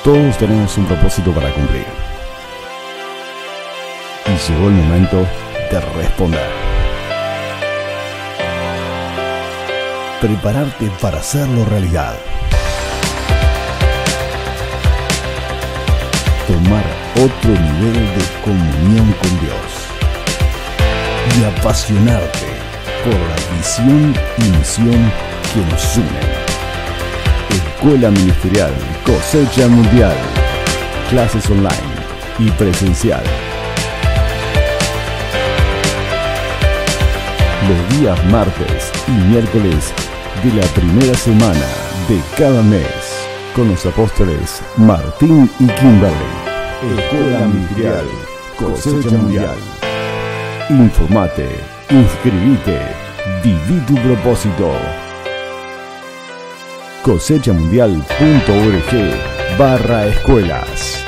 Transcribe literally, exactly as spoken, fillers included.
Todos tenemos un propósito para cumplir. Y llegó el momento de responder. Prepararte para hacerlo realidad. Tomar otro nivel de comunión con Dios. Y apasionarte por la visión y misión que nos unen. Escuela Ministerial Cosecha Mundial. Clases online y presencial. Los días martes y miércoles de la primera semana de cada mes. Con los apóstoles Martín y Kimberly. Escuela Ministerial Cosecha Mundial. Informate, inscribite, viví tu propósito. cosechamundial punto org barra escuelas.